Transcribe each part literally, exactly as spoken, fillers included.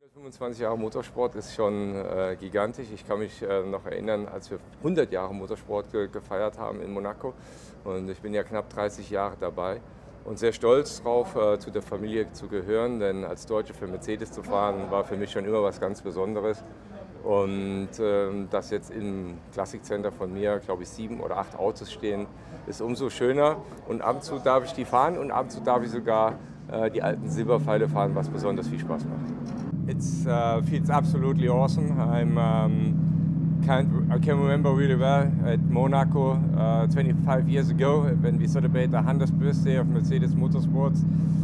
fünfundzwanzig Jahre Motorsport ist schon äh, gigantisch. Ich kann mich äh, noch erinnern, als wir hundert Jahre Motorsport ge gefeiert haben in Monaco. Und ich bin ja knapp dreißig Jahre dabei und sehr stolz darauf, äh, zu der Familie zu gehören. Denn als Deutsche für Mercedes zu fahren, war für mich schon immer was ganz Besonderes. Und äh, dass jetzt im Classic Center von mir, glaube ich, sieben oder acht Autos stehen, ist umso schöner. Und ab und zu darf ich die fahren und ab und zu darf ich sogar äh, die alten Silberpfeile fahren, was besonders viel Spaß macht. It's uh, feels absolutely awesome. I'm um, can't, I can remember really well at Monaco uh, twenty-five years ago when we celebrated the hundredth birthday of Mercedes Motorsports.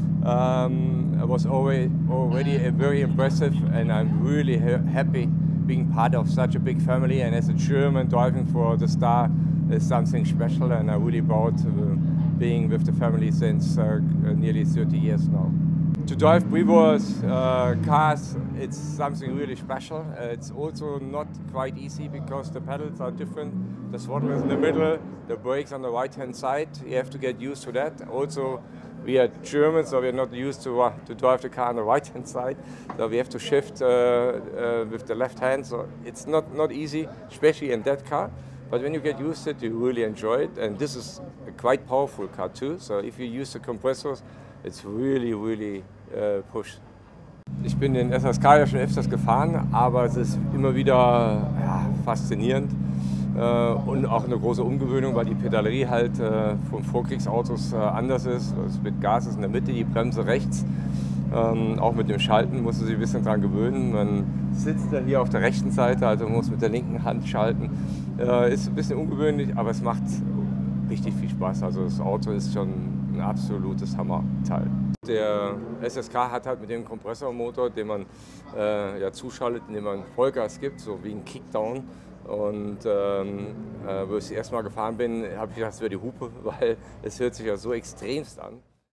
Um, it was already, already a very impressive, and I'm really ha happy being part of such a big family. And as a German, driving for the star is something special, and I'm really proud uh, being with the family since uh, nearly thirty years now. To drive previous uh, cars, it's something really special. Uh, it's also not quite easy because the pedals are different. The throttle is in the middle, the brakes on the right-hand side. You have to get used to that. Also, we are Germans, so we're not used to, uh, to drive the car on the right-hand side. So we have to shift uh, uh, with the left hand. So it's not, not easy, especially in that car. But when you get used to it, you really enjoy it. And this is a quite powerful car too. So if you use the compressors, it's really, really uh, push. Ich bin den S S K ja schon öfters gefahren, aber es ist immer wieder ja, faszinierend äh, und auch eine große Umgewöhnung, weil die Pedalerie halt äh, von Vorkriegsautos äh, anders ist. Also mit Gas ist in der Mitte, die Bremse rechts. Ähm, auch mit dem Schalten muss man sich ein bisschen dran gewöhnen. Man sitzt dann hier auf der rechten Seite, also muss mit der linken Hand schalten. Äh, ist ein bisschen ungewöhnlich, aber es macht richtig viel Spaß. Also das Auto ist schon ein absolutes Hammerteil. Der S S K hat halt mit dem Kompressormotor, den man äh, ja, zuschaltet, indem man Vollgas gibt, so wie ein Kickdown. Und ähm, äh, wo ich das erste Mal gefahren bin, habe ich gedacht, das wäre die Hupe, weil es hört sich ja so extremst an.